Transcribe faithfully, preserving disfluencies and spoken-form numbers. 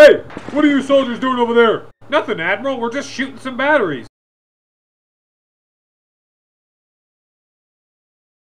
Hey! What are you soldiers doing over there? Nothing, Admiral. We're just shooting some batteries.